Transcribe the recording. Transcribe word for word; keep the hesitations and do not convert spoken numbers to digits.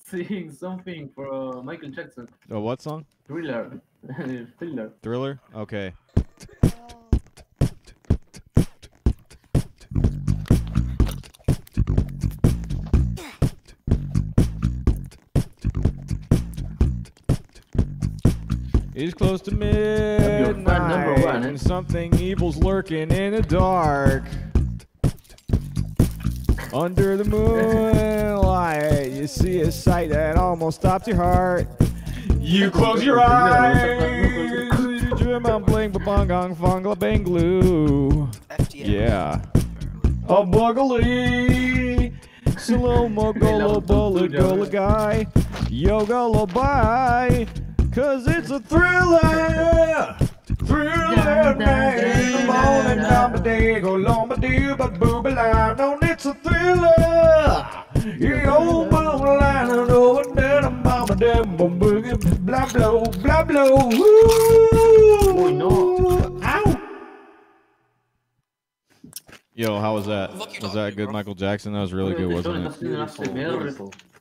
sing something for uh, Michael Jackson. Oh, what song? Thriller. Thriller. Thriller? Okay. It's close to midnight, one, eh? and something evil's lurking in the dark. Under the moonlight, you see a sight that almost stops your heart. You close your eyes, you dream on bling ba bong gong fongla bang glue. Yeah. A buggly, slow mo golo bullet gola guy, yoga lo bye. Cause it's a thriller, thriller night. Morning, number day, go long, but do, but booby line. No, it's a thriller. You old mama line, and over there, the mama, them, boom, boogie, blah, blow, blah, blow. Woo! No. Ow! Yo, how was that? Was that good, Michael Jackson? That was really good, wasn't it? it?